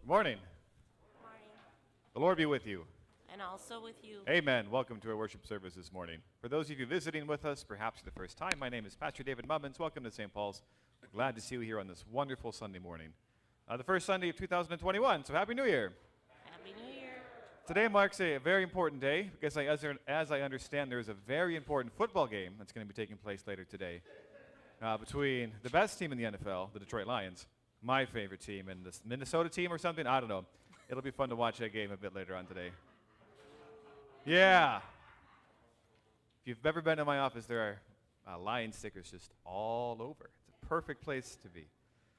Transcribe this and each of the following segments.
Morning. Morning. The Lord be with you. And also with you. Amen. Welcome to our worship service this morning. For those of you visiting with us, perhaps for the first time, my name is Pastor David Mubbins. Welcome to St. Paul's. We're glad to see you here on this wonderful Sunday morning. The first Sunday of 2021, so Happy New Year. Happy New Year. Today marks a very important day because as I understand, there's a very important football game that's going to be taking place later today between the best team in the NFL, the Detroit Lions, my favorite team, and the Minnesota team or something. I don't know. It'll be fun to watch that game a bit later on today. Yeah. If you've ever been to my office, there are Lion stickers just all over. It's a perfect place to be.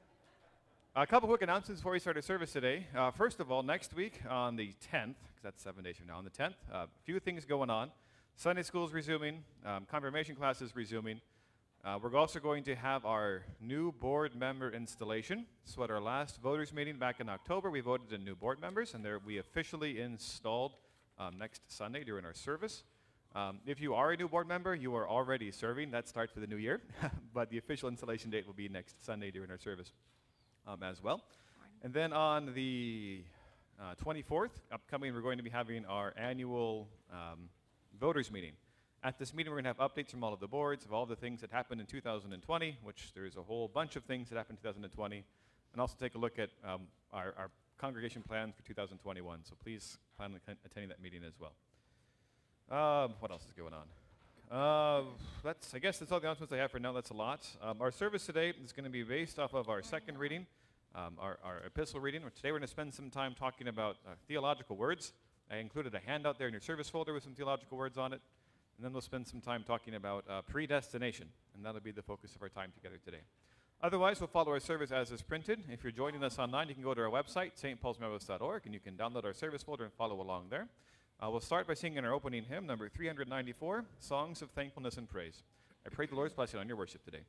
A couple quick announcements before we start our service today. First of all, next week on the 10th, because that's 7 days from now, on the 10th, a few things going on. Sunday school is resuming. Confirmation class is resuming. We're also going to have our new board member installation. So at our last voters meeting back in October, we voted in new board members, and we officially installed next Sunday during our service. If you are a new board member, you are already serving. That starts for the new year, but the official installation date will be next Sunday during our service as well. And then on the 24th, upcoming, we're going to be having our annual voters meeting. At this meeting, we're going to have updates from all of the boards of all the things that happened in 2020, which there's a whole bunch of things that happened in 2020, and also take a look at our congregation plans for 2021. So please plan on attending that meeting as well. What else is going on? I guess that's all the announcements I have for now. That's a lot. Our service today is going to be based off of our second reading, our epistle reading. Today we're going to spend some time talking about theological words. I included a handout there in your service folder with some theological words on it. And then we'll spend some time talking about predestination, and that'll be the focus of our time together today. Otherwise, we'll follow our service as is printed. If you're joining us online, you can go to our website, stpaulsmembers.org, and you can download our service folder and follow along there. We'll start by singing our opening hymn, number 394, Songs of Thankfulness and Praise. I pray the Lord's blessing on your worship today.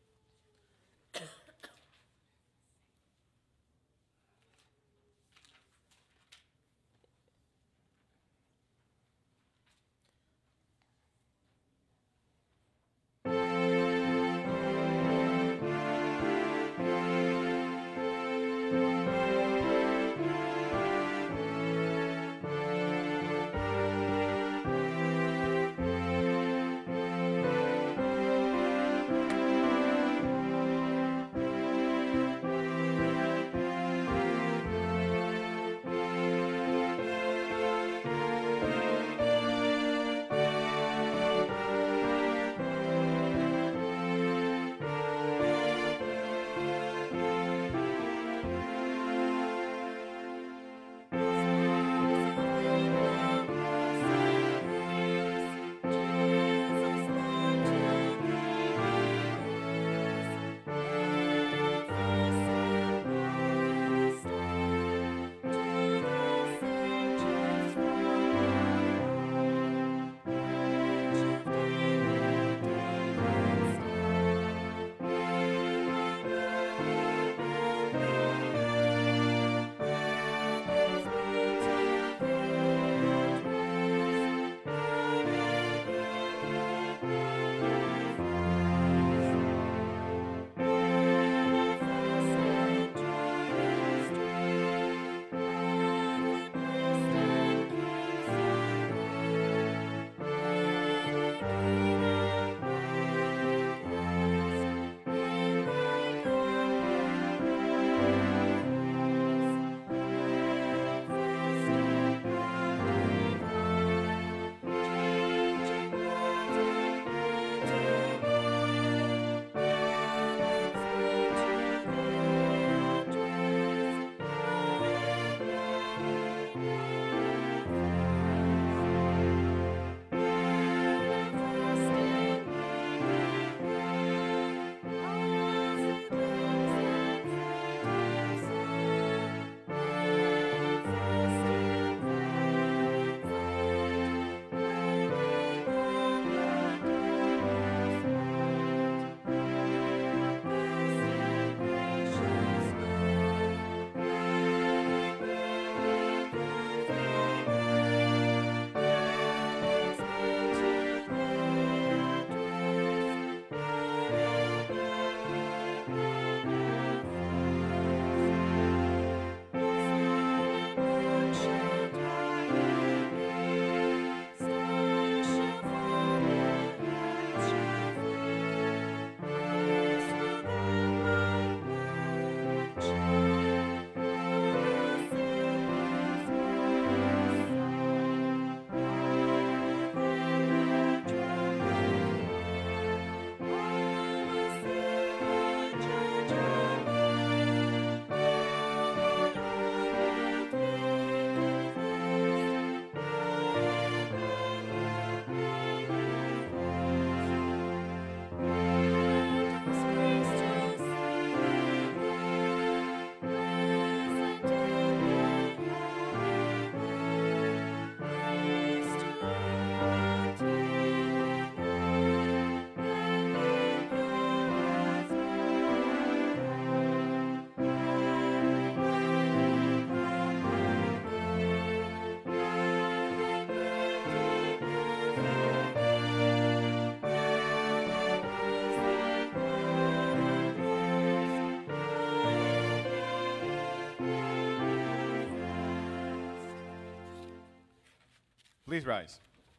Please rise.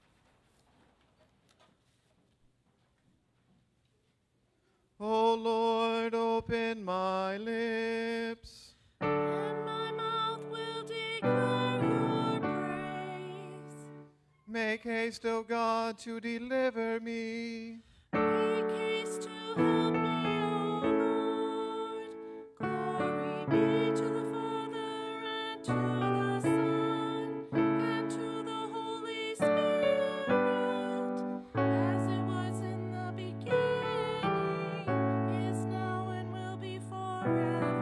O Lord, open my lips, And my mouth will declare your praise. make haste, O God, to deliver me. Make haste to help me, O Lord. Glory be to the Father, and to the Son, and to the Holy Spirit, as it was in the beginning, is now, and will be forever.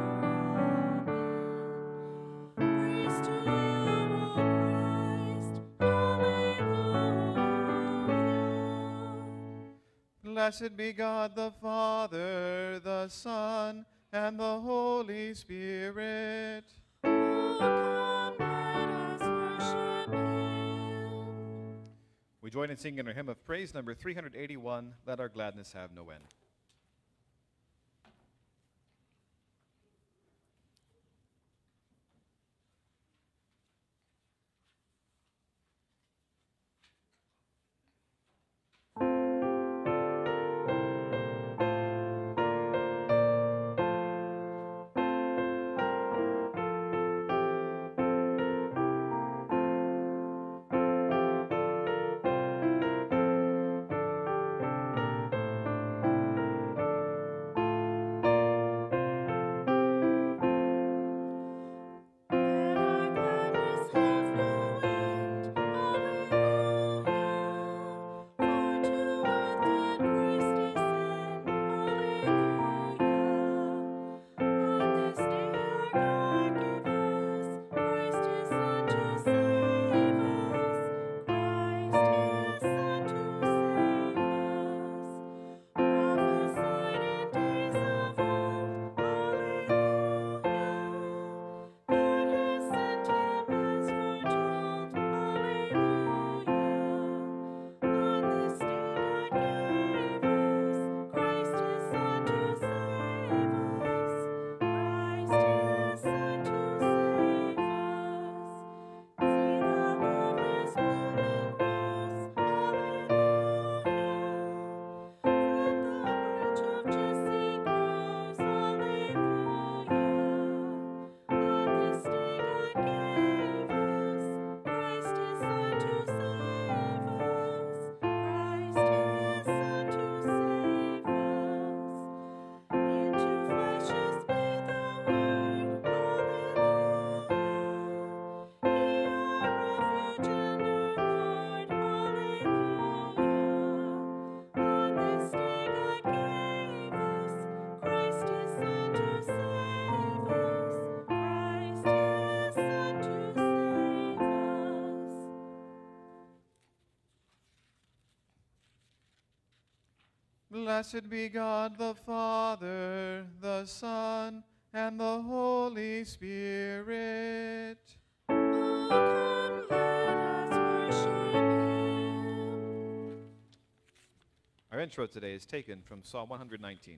Amen. Praise to you, O Christ. Hallelujah. Blessed be God the Father, the Son, and the Holy Spirit. Oh, come, let us worship Him. We join in singing our hymn of praise, number 381, Let Our Gladness Have No End. Let our gladness have no end. Alleluia. For to earth did Christ descend. Alleluia. On this day our God gave us Christ His Son to save us. Christ His Son to save us. Prophesied in days of old. Alleluia. God has sent Him as foretold. Alleluia. On this day God gave us Christ His Son to save us. Christ His Son to save us. See the loveless blooming rose. Alleluia. From the branch of Jesse grows. Alleluia. On this day God gave us Christ His Son to save us. Christ His Son to save us. Into flesh is made the Word. Alleluia. He our refuge and our Lord. Alleluia. On this day God gave us Christ His Son to save us. Christ His Son to save us. Blessed be God the Father, the Son, and the Holy Spirit. Oh, come, let us worship Him. Our intro today is taken from Psalm 119.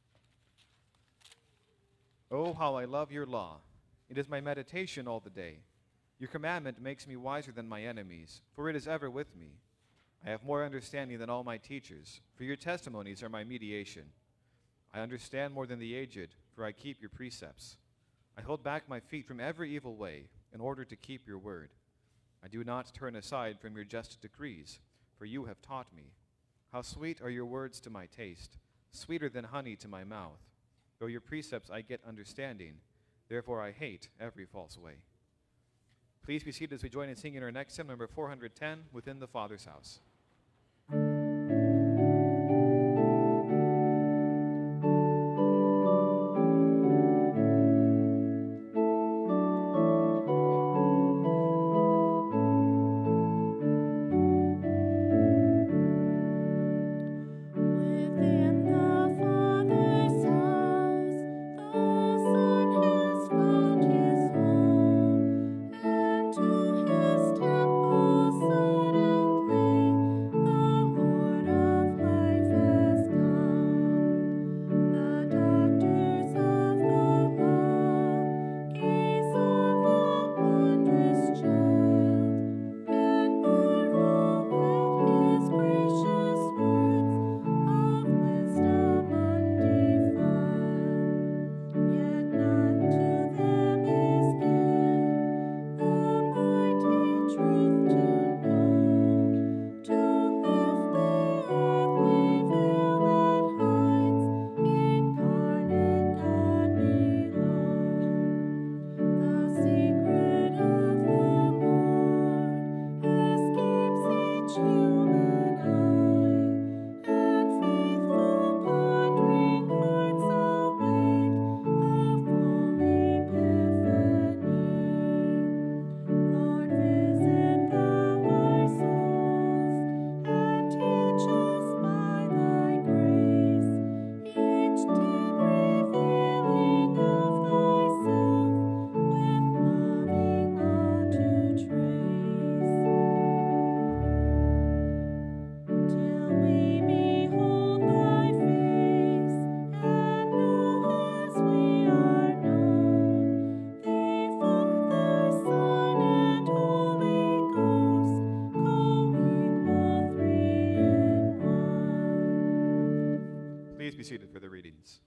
Oh, how I love your law. It is my meditation all the day. Your commandment makes me wiser than my enemies, for it is ever with me. I have more understanding than all my teachers, for your testimonies are my mediation. I understand more than the aged, for I keep your precepts. I hold back my feet from every evil way, in order to keep your word. I do not turn aside from your just decrees, for you have taught me. How sweet are your words to my taste, sweeter than honey to my mouth. Though your precepts I get understanding, therefore I hate every false way. Please be seated as we join in singing our next hymn, number 410, Within the Father's House. Within the Father's house, the Son has found His home, and to His temple suddenly seated for the readings.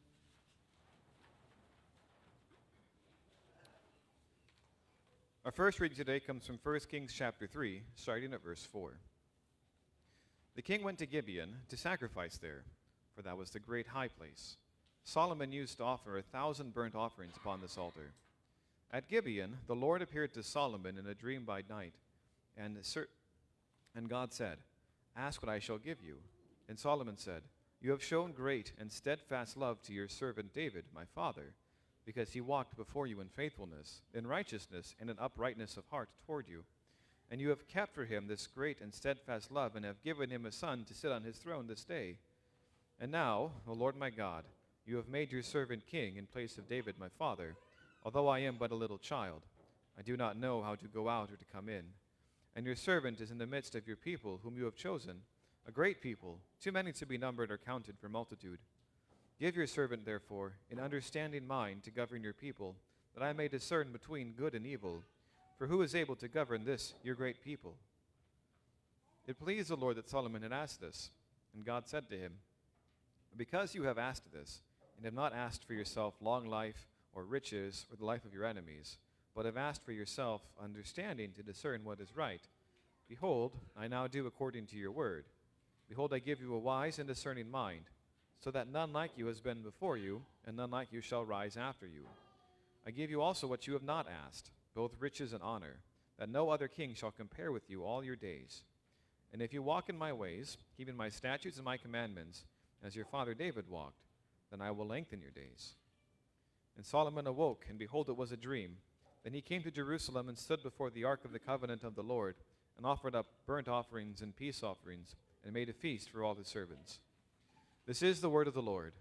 Our first reading today comes from 1 Kings chapter 3, starting at verse 4. The king went to Gibeon to sacrifice there, for that was the great high place. Solomon used to offer 1,000 burnt offerings upon this altar. At Gibeon, the Lord appeared to Solomon in a dream by night, and God said, "Ask what I shall give you." And Solomon said, "You have shown great and steadfast love to your servant David, my father, because he walked before you in faithfulness, in righteousness, and in uprightness of heart toward you. And you have kept for him this great and steadfast love, and have given him a son to sit on his throne this day. And now, O Lord my God, you have made your servant king in place of David my father. Although I am but a little child, I do not know how to go out or to come in. And your servant is in the midst of your people, whom you have chosen, a great people, too many to be numbered or counted for multitude. Give your servant, therefore, an understanding mind to govern your people, that I may discern between good and evil. For who is able to govern this, your great people?" It pleased the Lord that Solomon had asked this. And God said to him, "Because you have asked this, and have not asked for yourself long life, or riches, or the life of your enemies, but have asked for yourself understanding to discern what is right, behold, I now do according to your word. Behold, I give you a wise and discerning mind, so that none like you has been before you, and none like you shall rise after you. I give you also what you have not asked, both riches and honor, that no other king shall compare with you all your days. And if you walk in my ways, keeping my statutes and my commandments, as your father David walked, then I will lengthen your days." And Solomon awoke, and behold, it was a dream. Then he came to Jerusalem and stood before the ark of the covenant of the Lord, and offered up burnt offerings and peace offerings, and made a feast for all his servants. This is the word of the Lord.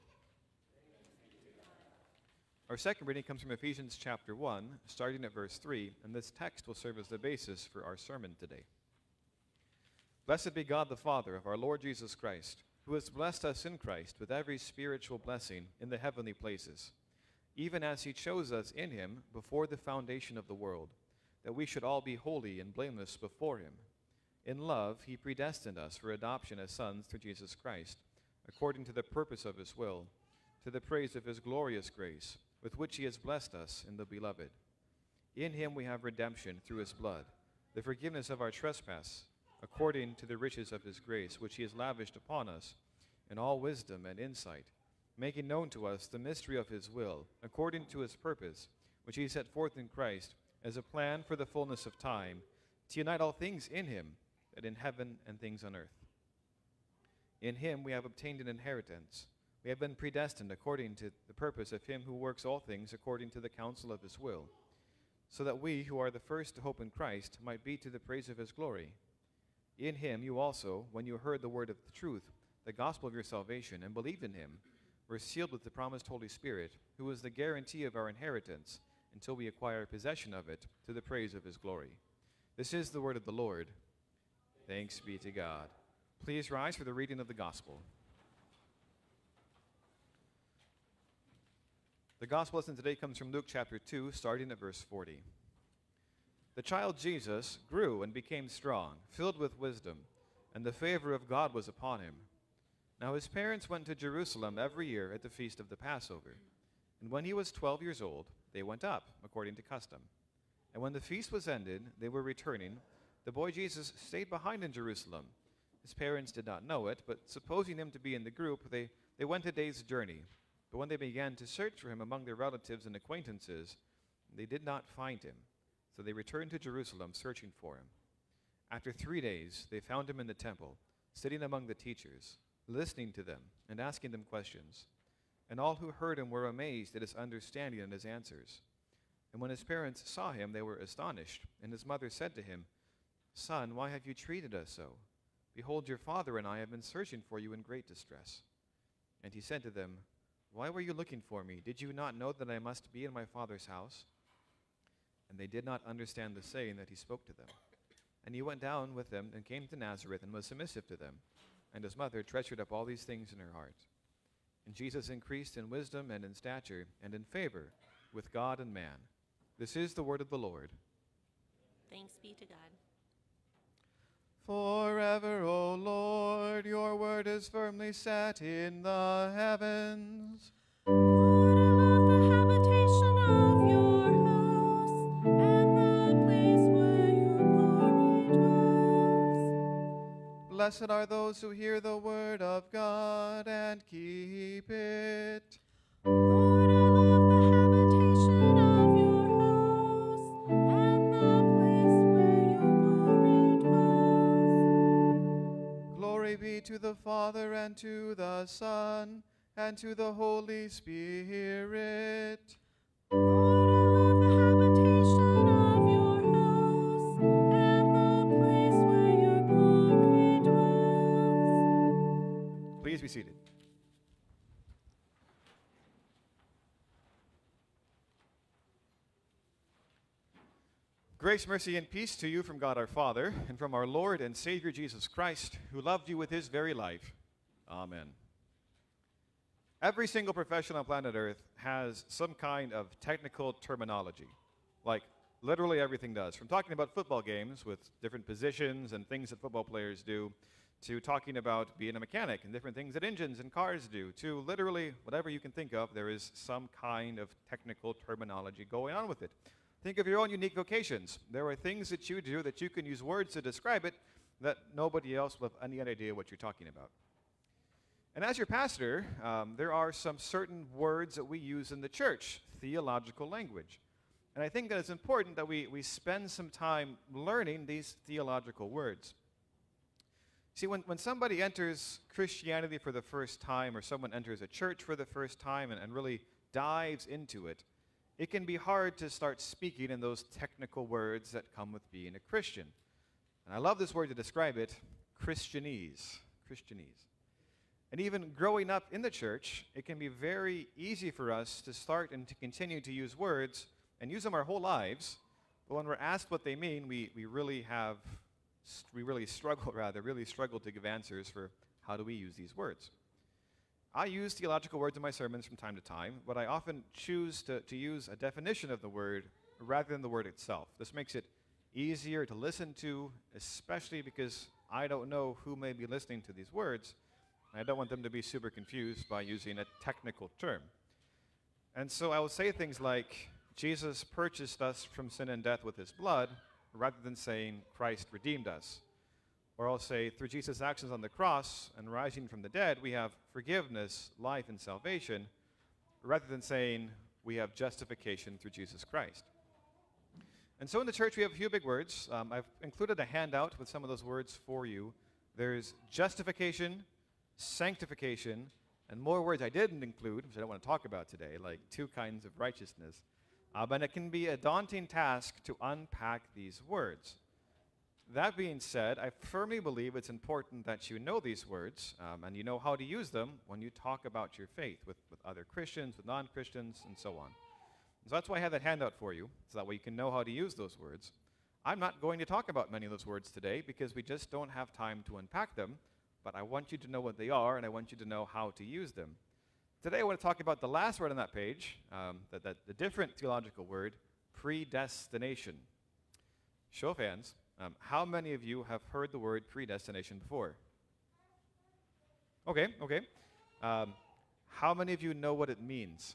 Our second reading comes from Ephesians chapter 1, starting at verse 3, and this text will serve as the basis for our sermon today. Blessed be God the Father of our Lord Jesus Christ, who has blessed us in Christ with every spiritual blessing in the heavenly places, even as he chose us in him before the foundation of the world, that we should all be holy and blameless before him. In love, he predestined us for adoption as sons through Jesus Christ, according to the purpose of his will, to the praise of his glorious grace, with which he has blessed us in the Beloved. In him we have redemption through his blood, the forgiveness of our trespass, according to the riches of his grace, which he has lavished upon us in all wisdom and insight, making known to us the mystery of his will, according to his purpose, which he set forth in Christ as a plan for the fullness of time, to unite all things in him, that in heaven and things on earth. In him we have obtained an inheritance. We have been predestined according to the purpose of him who works all things according to the counsel of his will, so that we who are the first to hope in Christ might be to the praise of his glory. In him you also, when you heard the word of the truth, the gospel of your salvation, and believed in him, were sealed with the promised Holy Spirit, who is the guarantee of our inheritance, until we acquire possession of it, to the praise of his glory. This is the word of the Lord. Thanks be to God. Please rise for the reading of the gospel. The gospel lesson today comes from Luke chapter 2, starting at verse 40. The child Jesus grew and became strong, filled with wisdom, and the favor of God was upon him. Now his parents went to Jerusalem every year at the feast of the Passover. And when he was 12 years old, they went up, according to custom. And when the feast was ended, they were returning. The boy Jesus stayed behind in Jerusalem. His parents did not know it, but supposing him to be in the group, they went a day's journey. But when they began to search for him among their relatives and acquaintances, they did not find him. So they returned to Jerusalem, searching for him. After 3 days, they found him in the temple, sitting among the teachers, listening to them and asking them questions. And all who heard him were amazed at his understanding and his answers. And when his parents saw him, they were astonished. And his mother said to him, "Son, why have you treated us so? Behold, your father and I have been searching for you in great distress." And he said to them, "Why were you looking for me? Did you not know that I must be in my father's house?" And they did not understand the saying that he spoke to them. And he went down with them and came to Nazareth and was submissive to them. And his mother treasured up all these things in her heart. And Jesus increased in wisdom and in stature and in favor with God and man. This is the word of the Lord. Thanks be to God. Forever, O Lord, Lord, your word is firmly set in the heavens. Lord, I love the habitation of your house and the place where your glory dwells. Blessed are those who hear the word of God and keep it. Lord, I love the habitation of your house and the place where your glory dwells. Glory be to the Father and to the Son and to the Holy Spirit. Lord, I love the habitation of your house and the place where your glory dwells. Please be seated. Grace, mercy, and peace to you from God our Father and from our Lord and Savior Jesus Christ, who loved you with his very life. Amen. Every single profession on planet Earth has some kind of technical terminology, like literally everything does. From talking about football games with different positions and things that football players do, to talking about being a mechanic and different things that engines and cars do, to literally whatever you can think of, there is some kind of technical terminology going on with it. Think of your own unique vocations. There are things that you do that you can use words to describe it that nobody else will have any idea what you're talking about. And as your pastor, there are some certain words that we use in the church, theological language. And I think that it's important that we spend some time learning these theological words. See, when somebody enters Christianity for the first time, or someone enters a church for the first time and really dives into it, it can be hard to start speaking in those technical words that come with being a Christian. And I love this word to describe it, Christianese. Christianese. And even growing up in the church, it can be very easy for us to start and to continue to use words and use them our whole lives. But when we're asked what they mean, we really struggle to give answers for how do we use these words. I use theological words in my sermons from time to time, but I often choose to use a definition of the word rather than the word itself. This makes it easier to listen to, especially because I don't know who may be listening to these words. I don't want them to be super confused by using a technical term. And so I will say things like, Jesus purchased us from sin and death with his blood, rather than saying Christ redeemed us. Or I'll say, through Jesus' actions on the cross and rising from the dead, we have forgiveness, life, and salvation, rather than saying we have justification through Jesus Christ. And so in the church, we have a few big words. I've included a handout with some of those words for you. There's justification, sanctification, and more words I didn't include, which I don't want to talk about today, like 2 kinds of righteousness. But it can be a daunting task to unpack these words. That being said, I firmly believe it's important that you know these words and you know how to use them when you talk about your faith with other Christians, with non-Christians, and so on. So that's why I have that handout for you, so that way you can know how to use those words. I'm not going to talk about many of those words today because we just don't have time to unpack them, but I want you to know what they are and I want you to know how to use them. Today I want to talk about the last word on that page, the different theological word, predestination. Show of hands. How many of you have heard the word predestination before? Okay. How many of you know what it means?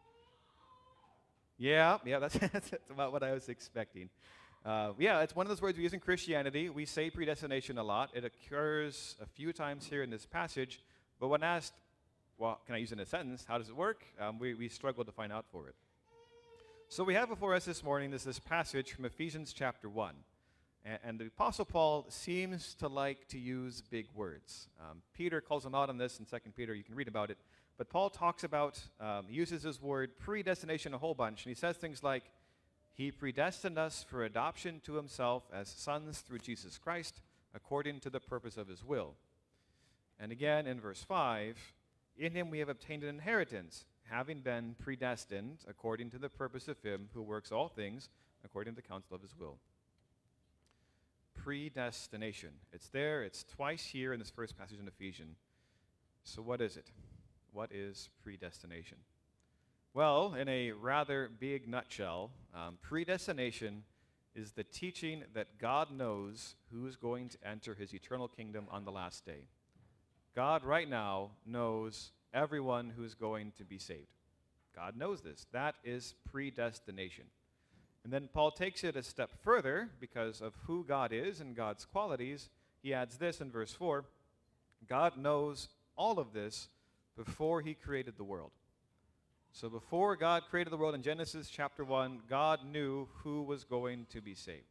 Yeah, that's about what I was expecting. It's one of those words we use in Christianity. We say predestination a lot. It occurs a few times here in this passage, but when asked, well, can I use it in a sentence? How does it work? We struggle to find out for it. So we have before us this morning this passage from Ephesians chapter 1. And the Apostle Paul seems to like to use big words. Peter calls him out on this in 2 Peter. You can read about it. But Paul talks about, uses his word predestination a whole bunch. And he says things like, he predestined us for adoption to himself as sons through Jesus Christ, according to the purpose of his will. And again in verse 5, in him we have obtained an inheritance, having been predestined according to the purpose of him who works all things according to the counsel of his will. Predestination. It's there. It's twice here in this first passage in Ephesians. So what is it? What is predestination? Well, in a rather big nutshell, predestination is the teaching that God knows who's going to enter his eternal kingdom on the last day. God right now knows everyone who's going to be saved. God knows this. That is predestination. And then Paul takes it a step further because of who God is and God's qualities. He adds this in verse 4. God knows all of this before he created the world. So before God created the world in Genesis chapter 1, God knew who was going to be saved.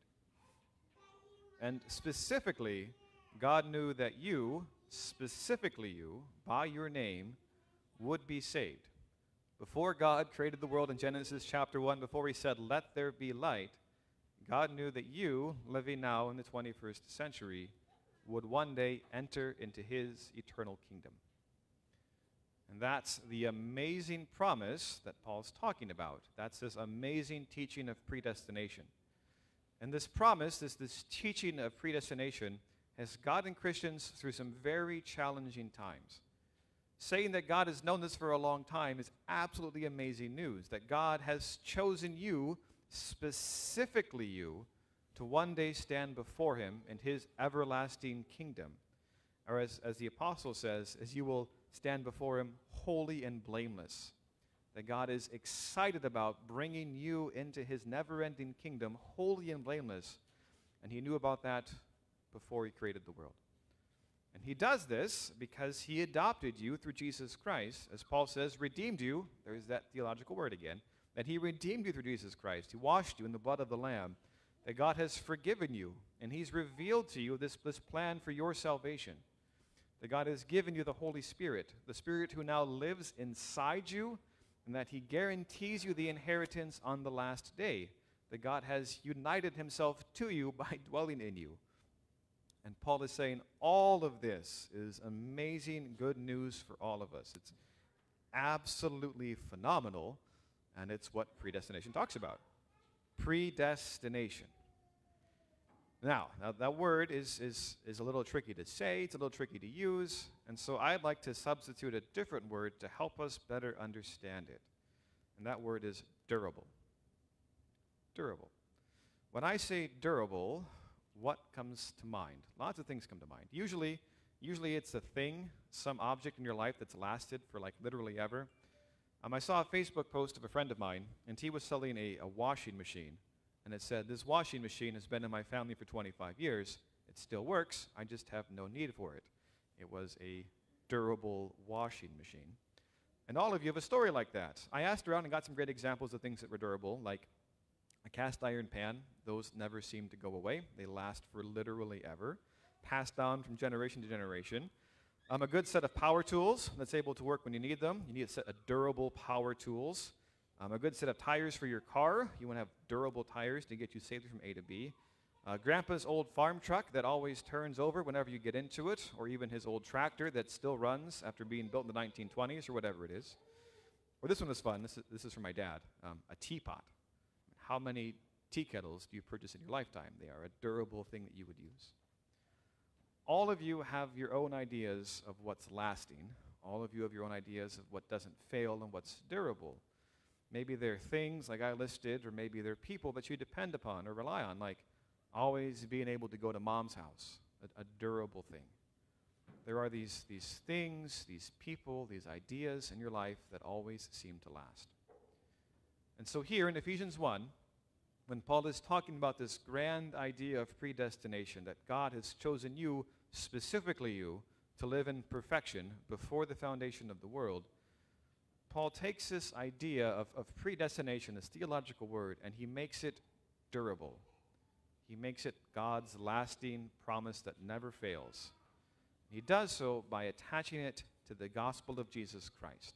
And specifically, God knew that you, specifically you, by your name, would be saved. Before God created the world in Genesis chapter 1, before he said, "Let there be light," God knew that you, living now in the 21st century, would one day enter into his eternal kingdom. And that's the amazing promise that Paul's talking about. That's this amazing teaching of predestination. And this promise, this teaching of predestination, has gotten Christians through some very challenging times. Saying that God has known this for a long time is absolutely amazing news. That God has chosen you, specifically you, to one day stand before him in his everlasting kingdom. Or as the apostle says, as you will stand before him holy and blameless. That God is excited about bringing you into his never-ending kingdom, holy and blameless. And he knew about that before he created the world. And he does this because he adopted you through Jesus Christ. As Paul says, redeemed you. There's that theological word again. That he redeemed you through Jesus Christ. He washed you in the blood of the Lamb. That God has forgiven you. And he's revealed to you this plan for your salvation. That God has given you the Holy Spirit. The Spirit who now lives inside you. And that he guarantees you the inheritance on the last day. That God has united himself to you by dwelling in you. And Paul is saying all of this is amazing good news for all of us. It's absolutely phenomenal, and it's what predestination talks about. Predestination. Now that word is a little tricky to say, it's a little tricky to use, and so I'd like to substitute a different word to help us better understand it. And that word is durable. Durable. When I say durable, what comes to mind? Lots of things come to mind. Usually it's a thing, some object in your life that's lasted for like literally ever. I saw a Facebook post of a friend of mine, and he was selling a washing machine. And it said, "This washing machine has been in my family for 25 years. It still works. I just have no need for it." It was a durable washing machine. And all of you have a story like that. I asked around and got some great examples of things that were durable, like a cast iron pan. Those never seem to go away. They last for literally ever. Passed down from generation to generation. A good set of power tools that's able to work when you need them. You need a set of durable power tools. A good set of tires for your car. You want to have durable tires to get you safely from A to B. Grandpa's old farm truck that always turns over whenever you get into it, or even his old tractor that still runs after being built in the 1920s or whatever it is. Or this one was fun. This is from my dad. A teapot. How many tea kettles do you purchase in your lifetime? They are a durable thing that you would use. All of you have your own ideas of what's lasting. All of you have your own ideas of what doesn't fail and what's durable. Maybe they're things like I listed, or maybe they're people that you depend upon or rely on, like always being able to go to mom's house, a durable thing. There are these things, these people, these ideas in your life that always seem to last. And so here in Ephesians 1, when Paul is talking about this grand idea of predestination, that God has chosen you, specifically you, to live in perfection before the foundation of the world, Paul takes this idea of predestination, this theological word, and he makes it durable. He makes it God's lasting promise that never fails. He does so by attaching it to the gospel of Jesus Christ.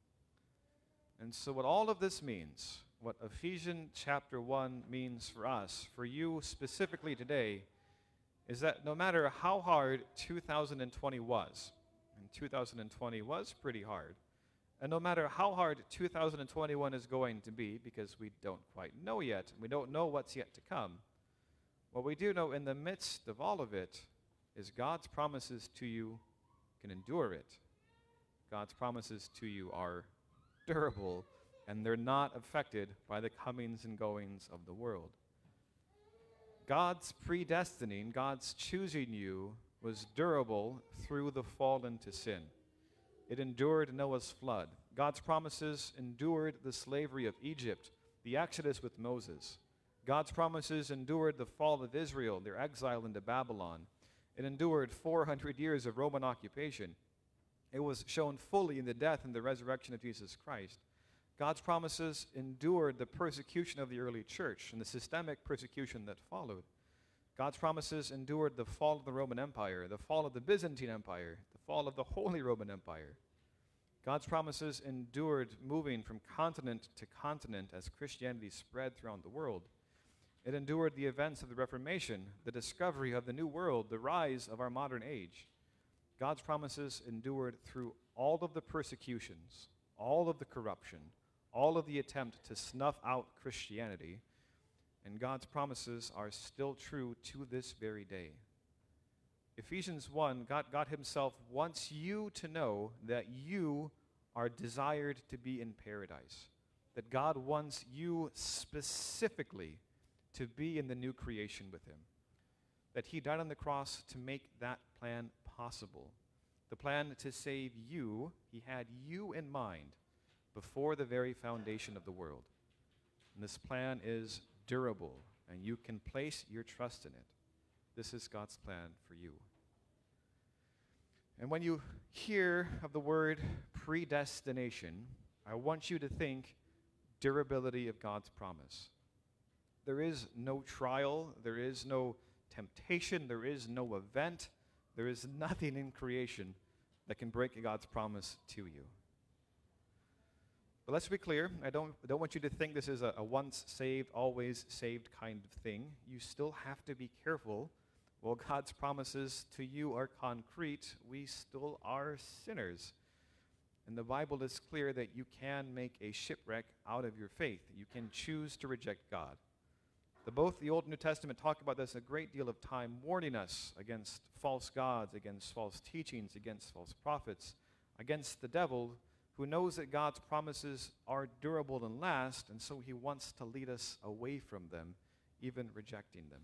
And so what all of this means, what Ephesians chapter 1 means for us, for you specifically today, is that no matter how hard 2020 was, and 2020 was pretty hard, and no matter how hard 2021 is going to be, because we don't quite know yet, we don't know what's yet to come, what we do know in the midst of all of it is God's promises to you can endure it. God's promises to you are durable, and they're not affected by the comings and goings of the world. God's predestining, God's choosing you was durable through the fall into sin. It endured Noah's flood. God's promises endured the slavery of Egypt, the Exodus with Moses. God's promises endured the fall of Israel, their exile into Babylon. It endured 400 years of Roman occupation. It was shown fully in the death and the resurrection of Jesus Christ. God's promises endured the persecution of the early church and the systemic persecution that followed. God's promises endured the fall of the Roman Empire, the fall of the Byzantine Empire, the fall of the Holy Roman Empire. God's promises endured moving from continent to continent as Christianity spread throughout the world. It endured the events of the Reformation, the discovery of the New World, the rise of our modern age. God's promises endured through all of the persecutions, all of the corruption, all of the attempt to snuff out Christianity, and God's promises are still true to this very day. Ephesians 1, God himself wants you to know that you are desired to be in paradise, that God wants you specifically to be in the new creation with him, that he died on the cross to make that plan possible. The plan to save you, he had you in mind before the very foundation of the world. And this plan is durable, and you can place your trust in it. This is God's plan for you. And when you hear of the word predestination, I want you to think durability of God's promise. There is no trial, there is no temptation, there is no event, there is nothing in creation that can break God's promise to you. But let's be clear, I don't want you to think this is a once saved, always saved kind of thing. You still have to be careful. While God's promises to you are concrete, we still are sinners. And the Bible is clear that you can make a shipwreck out of your faith. You can choose to reject God. Both the Old and New Testament talk about this a great deal of time, warning us against false gods, against false teachings, against false prophets, against the devil, who knows that God's promises are durable and last, and so he wants to lead us away from them, even rejecting them.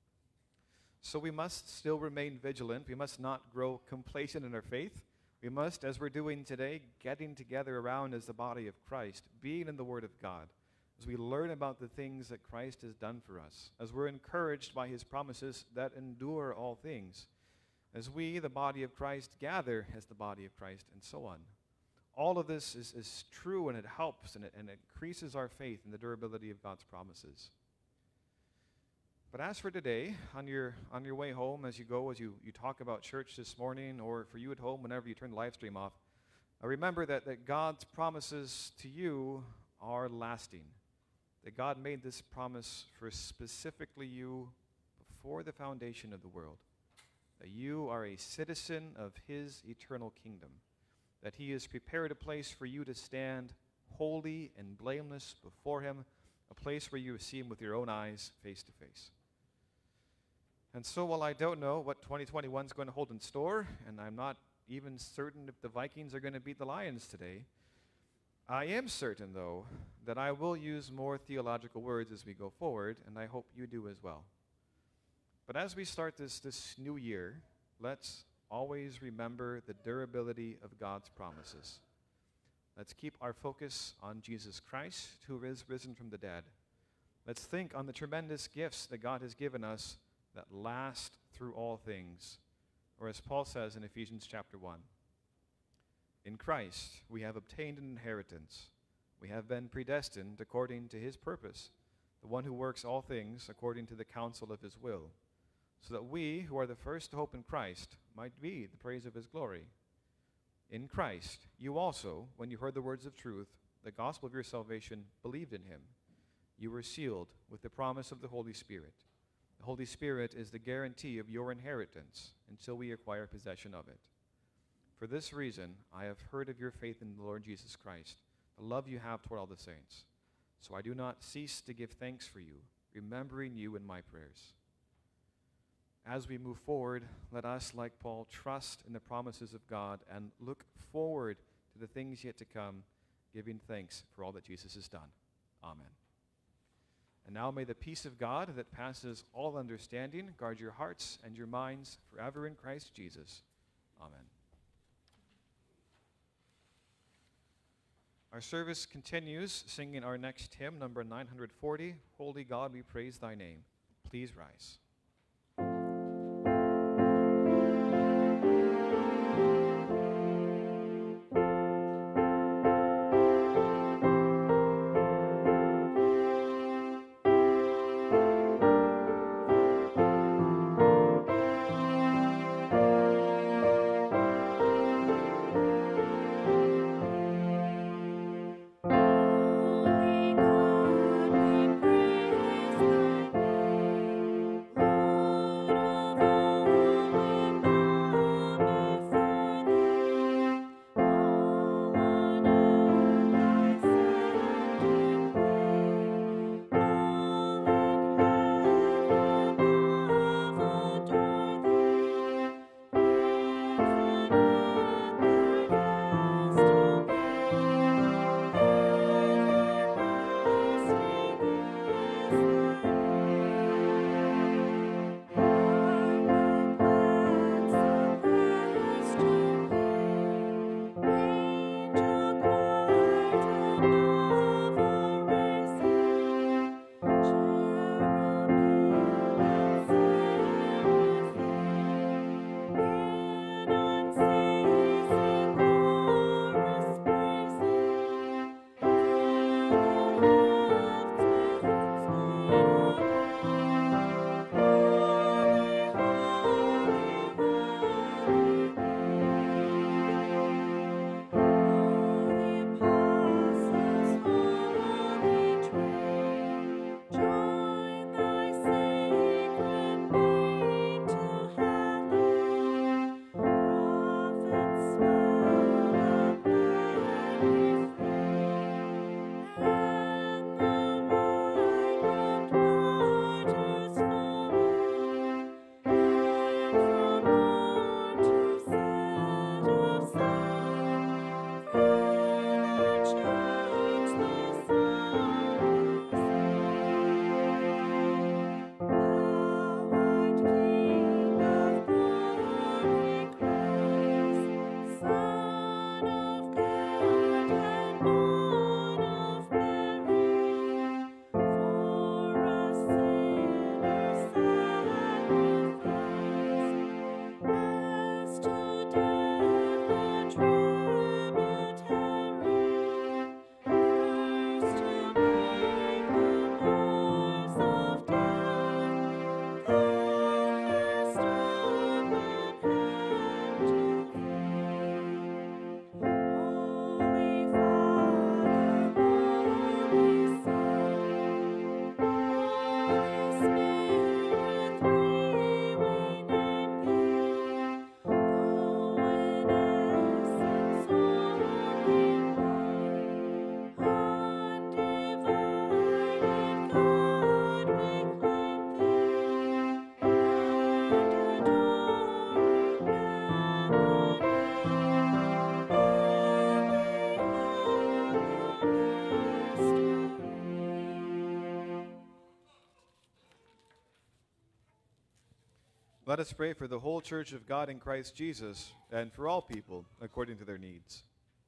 So we must still remain vigilant. We must not grow complacent in our faith. We must, as we're doing today, getting together around as the body of Christ, being in the Word of God, as we learn about the things that Christ has done for us, as we're encouraged by his promises that endure all things, as we, the body of Christ, gather as the body of Christ, and so on. All of this is true, and it helps, and it increases our faith in the durability of God's promises. But as for today, on your way home, as you talk about church this morning, or for you at home, whenever you turn the live stream off, remember that God's promises to you are lasting. That God made this promise for specifically you before the foundation of the world. That you are a citizen of his eternal kingdom. That he has prepared a place for you to stand holy and blameless before him, a place where you see him with your own eyes, face to face. And so while I don't know what 2021 is going to hold in store, and I'm not even certain if the Vikings are going to beat the Lions today, I am certain, though, that I will use more theological words as we go forward, and I hope you do as well. But as we start this new year, let's always remember the durability of God's promises. Let's keep our focus on Jesus Christ, who is risen from the dead. Let's think on the tremendous gifts that God has given us that last through all things. Or as Paul says in Ephesians chapter 1, in Christ we have obtained an inheritance. We have been predestined according to his purpose, the one who works all things according to the counsel of his will, so that we, who are the first to hope in Christ, might be the praise of his glory. In Christ, you also, when you heard the words of truth, the gospel of your salvation, believed in him. You were sealed with the promise of the Holy Spirit. The Holy Spirit is the guarantee of your inheritance until we acquire possession of it. For this reason, I have heard of your faith in the Lord Jesus Christ, the love you have toward all the saints. So I do not cease to give thanks for you, remembering you in my prayers. As we move forward, let us, like Paul, trust in the promises of God and look forward to the things yet to come, giving thanks for all that Jesus has done. Amen. And now may the peace of God that passes all understanding guard your hearts and your minds forever in Christ Jesus. Amen. Our service continues singing our next hymn, number 940, Holy God, we praise thy name. Please rise. Holy God, we praise thy Let us pray for the whole church of God in Christ Jesus and for all people according to their needs.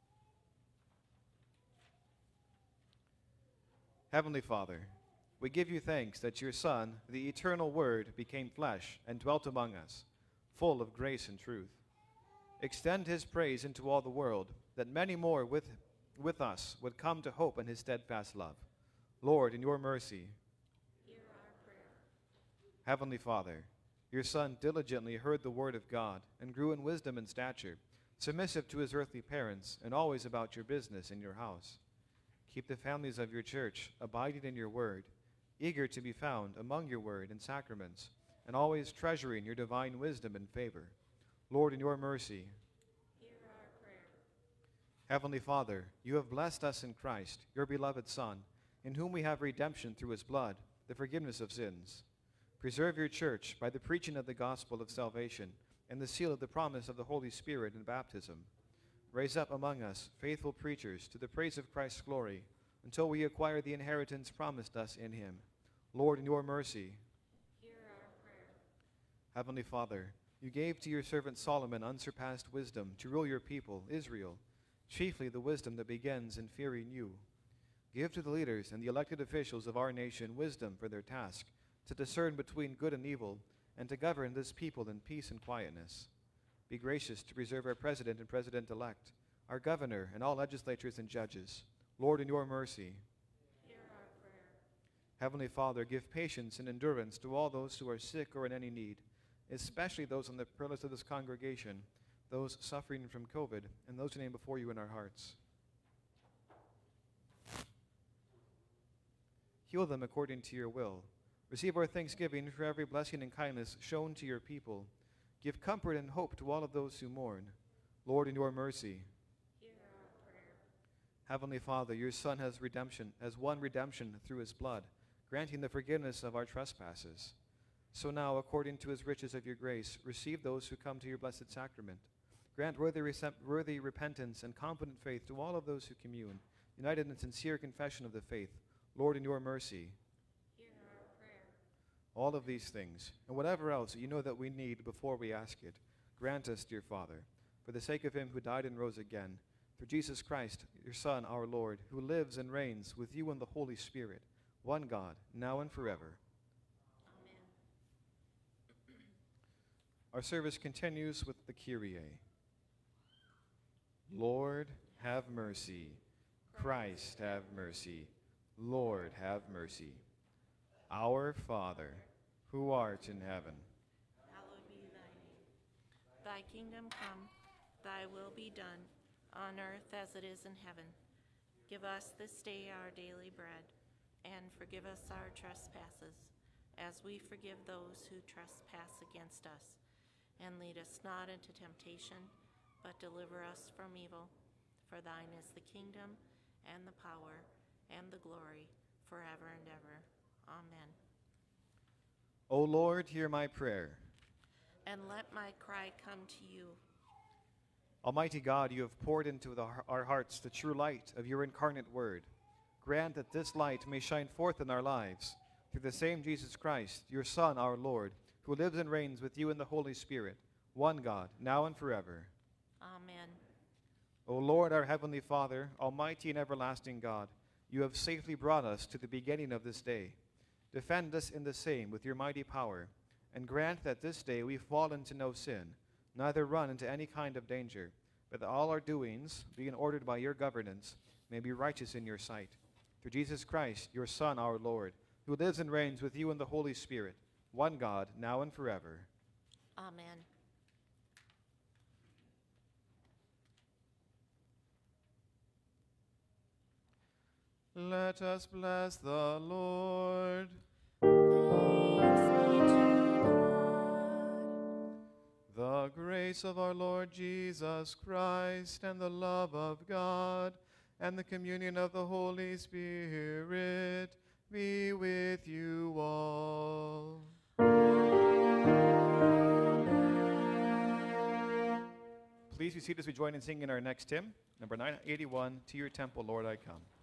Heavenly Father, we give you thanks that your Son, the eternal Word, became flesh and dwelt among us, full of grace and truth. Extend his praise into all the world, that many more with us would come to hope in his steadfast love. Lord, in your mercy, Hear our prayer. Heavenly Father, your Son diligently heard the word of God and grew in wisdom and stature, submissive to his earthly parents, and always about your business in your house. Keep the families of your church abiding in your word, eager to be found among your word and sacraments, and always treasuring your divine wisdom and favor. Lord, in your mercy, Hear our prayer. Heavenly Father, you have blessed us in Christ, your beloved Son, in whom we have redemption through his blood, the forgiveness of sins. Preserve your church by the preaching of the gospel of salvation and the seal of the promise of the Holy Spirit in baptism. Raise up among us faithful preachers to the praise of Christ's glory until we acquire the inheritance promised us in him. Lord, in your mercy. Hear our prayer. Heavenly Father, you gave to your servant Solomon unsurpassed wisdom to rule your people, Israel, chiefly the wisdom that begins in fearing you. Give to the leaders and the elected officials of our nation wisdom for their task, to discern between good and evil, and to govern this people in peace and quietness. Be gracious to preserve our President and President-elect, our Governor, and all legislators and judges. Lord, in your mercy. Hear our prayer. Heavenly Father, give patience and endurance to all those who are sick or in any need, especially those on the prayer list of this congregation, those suffering from COVID, and those who name before you in our hearts. Heal them according to your will. Receive our thanksgiving for every blessing and kindness shown to your people. Give comfort and hope to all of those who mourn. Lord, in your mercy. Hear our prayer. Heavenly Father, your Son has won redemption through his blood, granting the forgiveness of our trespasses. So now, according to his riches of your grace, receive those who come to your blessed sacrament. Grant worthy repentance and confident faith to all of those who commune, united in sincere confession of the faith. Lord, in your mercy. Hear our prayer. All of these things, and whatever else you know that we need before we ask it, grant us, dear Father, for the sake of him who died and rose again, through Jesus Christ, your Son, our Lord, who lives and reigns with you in the Holy Spirit, one God, now and forever. Amen. Our service continues with the Kyrie. Lord, have mercy. Christ, have mercy. Lord, have mercy. Our Father, who art in heaven, Hallowed be thy name. Thy kingdom come, thy will be done, on earth as it is in heaven. Give us this day our daily bread, and forgive us our trespasses, as we forgive those who trespass against us. And lead us not into temptation, but deliver us from evil. For thine is the kingdom, and the power, and the glory, forever and ever. Amen. O Lord, hear my prayer. And let my cry come to you. Almighty God, you have poured into our hearts the true light of your incarnate word. Grant that this light may shine forth in our lives, through the same Jesus Christ, your Son, our Lord, who lives and reigns with you in the Holy Spirit, one God, now and forever. Amen. O Lord, our heavenly Father, almighty and everlasting God, you have safely brought us to the beginning of this day. Defend us in the same with your mighty power, and grant that this day we fall into no sin, neither run into any kind of danger, but that all our doings, being ordered by your governance, may be righteous in your sight. Through Jesus Christ, your Son, our Lord, who lives and reigns with you in the Holy Spirit, one God, now and forever. Amen. Let us bless the Lord. Thanks be to God. The grace of our Lord Jesus Christ, and the love of God, and the communion of the Holy Spirit be with you all. Please be seated as we join in singing our next hymn, number 981, To Your Temple, Lord, I Come.